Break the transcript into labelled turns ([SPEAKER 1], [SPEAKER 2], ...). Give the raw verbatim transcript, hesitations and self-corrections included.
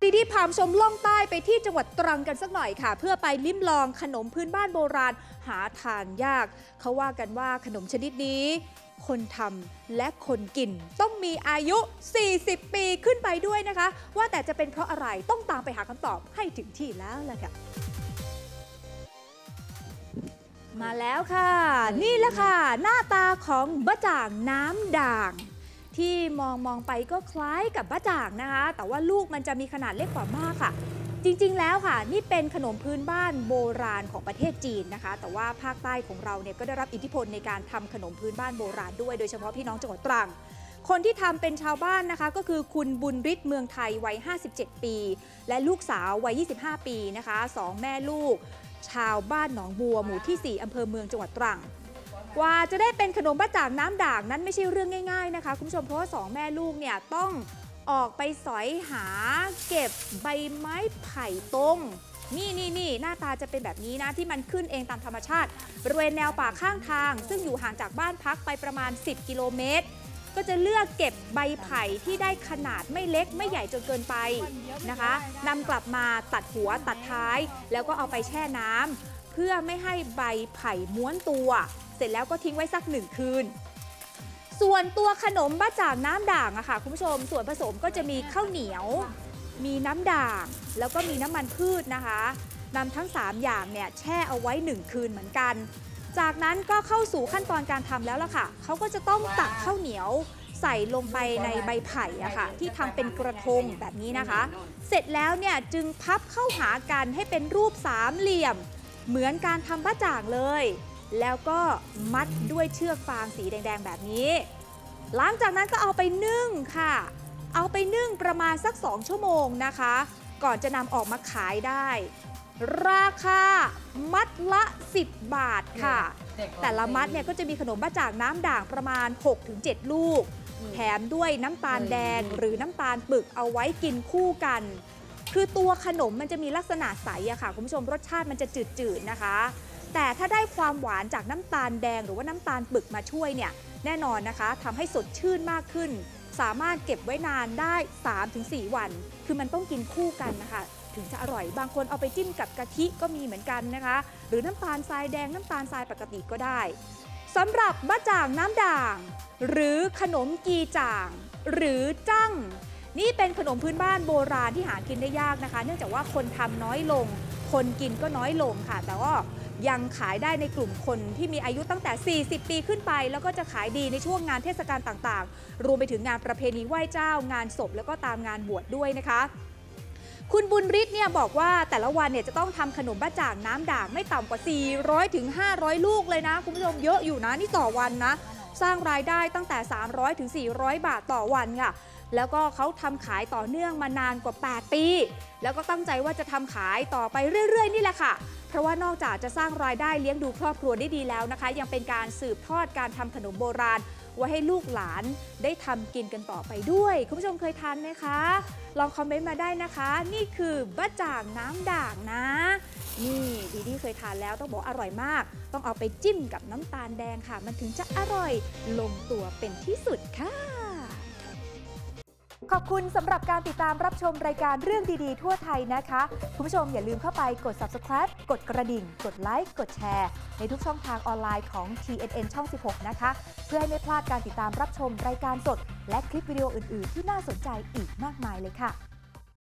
[SPEAKER 1] ดีดีพาชมล่องใต้ไปที่จังหวัดตรังกันสักหน่อยค่ะเพื่อไปลิ้มลองขนมพื้นบ้านโบราณหาทานยากเขาว่ากันว่าขนมชนิดนี้คนทำและคนกินต้องมีอายุสี่สิบปีขึ้นไปด้วยนะคะว่าแต่จะเป็นเพราะอะไรต้องตามไปหาคำตอบให้ถึงที่แล้วแหละค่ะมาแล้วค่ะนี่แหละค่ะหน้าตาของบะจ่างน้ำด่างที่มองมองไปก็คล้ายกับบะจ่างนะคะแต่ว่าลูกมันจะมีขนาดเล็กกว่ามากค่ะจริงๆแล้วค่ะนี่เป็นขนมพื้นบ้านโบราณของประเทศจีนนะคะแต่ว่าภาคใต้ของเราเนี่ยก็ได้รับอิทธิพลในการทำขนมพื้นบ้านโบราณด้วยโดยเฉพาะพี่น้องจังหวัดตรังคนที่ทำเป็นชาวบ้านนะคะก็คือคุณบุญฤทธิ์เมืองไทยวัยห้าสิบเจ็ดปีและลูกสาววัยยี่สิบห้าปีนะคะสองแม่ลูกชาวบ้านหนองบัวหมู่ที่สี่อำเภอเมืองจังหวัดตรังกว่าจะได้เป็นขนมบะจ่างน้ำด่างนั้นไม่ใช่เรื่องง่ายๆนะคะคุณผู้ชมเพราะว่าสองแม่ลูกเนี่ยต้องออกไปสอยหาเก็บใบไม้ไผ่ต้มนี่นี่นี่หน้าตาจะเป็นแบบนี้นะที่มันขึ้นเองตามธรรมชาติบริเวณแนวป่าข้างทางซึ่งอยู่ห่างจากบ้านพักไปประมาณสิบกิโลเมตรก็จะเลือกเก็บใบไผ่ที่ได้ขนาดไม่เล็กไม่ใหญ่จนเกินไปนะคะนำกลับมาตัดหัวตัดท้ายแล้วก็เอาไปแช่น้ำเพื่อไม่ให้ใบไผ่ม้วนตัวเสร็จแล้วก็ทิ้งไว้สักหนึ่งคืนส่วนตัวขนมบะจ่างน้ำด่างอะค่ะคุณผู้ชมส่วนผสมก็จะมีข้าวเหนียวมีน้ำด่างแล้วก็มีน้ำมันพืชนะคะนำทั้งสามอย่างเนี่ยแช่เอาไว้หนึ่งคืนเหมือนกันจากนั้นก็เข้าสู่ขั้นตอนการทำแล้วล่ะค่ะเขาก็จะต้องตักข้าวเหนียวใส่ลงไปในใบไผ่อะค่ะที่ทำเป็นกระทงแบบนี้นะคะเสร็จแล้วเนี่ยจึงพับเข้าหากันให้เป็นรูปสามเหลี่ยมเหมือนการทำบะจ่างเลยแล้วก็มัดด้วยเชือกฟางสีแดงๆแบบนี้หลังจากนั้นก็เอาไปนึ่งค่ะเอาไปนึ่งประมาณสักสองชั่วโมงนะคะก่อนจะนำออกมาขายได้ราคามัดละสิบบาทค่ะแต่ละมัดเนี่ยก็จะมีขนมบะจ่างน้ำด่างประมาณ หกถึงเจ็ด ลูกแถมด้วยน้ำตาลแดงหรือน้ำตาลปึกเอาไว้กินคู่กันคือตัวขนมมันจะมีลักษณะใสอะค่ะคุณผู้ชมรสชาติมันจะจืดๆนะคะแต่ถ้าได้ความหวานจากน้ำตาลแดงหรือว่าน้ำตาลปึกมาช่วยเนี่ยแน่นอนนะคะทำให้สดชื่นมากขึ้นสามารถเก็บไว้นานได้ สามถึงสี่ วันคือมันต้องกินคู่กันนะคะถึงจะอร่อยบางคนเอาไปจิ้มกับกะทิก็มีเหมือนกันนะคะหรือน้ำตาลทรายแดงน้ำตาลทรายปกติก็ได้สำหรับบะจ่างน้ำด่างหรือขนมกีจ่างหรือจั่งนี่เป็นขนมพื้นบ้านโบราณที่หากินได้ยากนะคะเนื่องจากว่าคนทำน้อยลงคนกินก็น้อยลงค่ะแต่ว่ายังขายได้ในกลุ่มคนที่มีอายุตั้งแต่สี่สิบปีขึ้นไปแล้วก็จะขายดีในช่วงงานเทศกาลต่างๆรวมไปถึงงานประเพณีไหว้เจ้างานศพแล้วก็ตามงานบวชด้วยนะคะคุณบุญฤทธิ์เนี่ยบอกว่าแต่ละวันเนี่ยจะต้องทำขนมบะจ่างน้ำด่างไม่ต่ำกว่าสี่ร้อยถึงห้าร้อยลูกเลยนะคุณผู้ชมเยอะอยู่นะนี่ต่อวันนะสร้างรายได้ตั้งแต่สามร้อยถึงสี่ร้อยบาทต่อวันค่ะแล้วก็เขาทำขายต่อเนื่องมานานกว่าแปดปีแล้วก็ตั้งใจว่าจะทำขายต่อไปเรื่อยๆนี่แหละค่ะเพราะว่านอกจากจะสร้างรายได้เลี้ยงดูครอบครัวได้ดีแล้วนะคะยังเป็นการสืบทอดการทำขนมโบราณไว้ให้ลูกหลานได้ทำกินกันต่อไปด้วยคุณผู้ชมเคยทานไหมคะลองคอมเมนต์มาได้นะคะนี่คือบะจ่างน้ำด่างนะนี่ดีดีเคยทานแล้วต้องบอกอร่อยมากต้องเอาไปจิ้มกับน้ำตาลแดงค่ะมันถึงจะอร่อยลงตัวเป็นที่สุดค่ะขอบคุณสำหรับการติดตามรับชมรายการเรื่องดีๆทั่วไทยนะคะคุณผู้ชมอย่าลืมเข้าไปกด ซับสไครบ์ กดกระดิ่งกดไลค์กดแชร์ในทุกช่องทางออนไลน์ของ ที เอ็น เอ็น ช่อง สิบหก นะคะเพื่อให้ไม่พลาดการติดตามรับชมรายการสดและคลิปวิดีโออื่นๆที่น่าสนใจอีกมากมายเลยค่ะ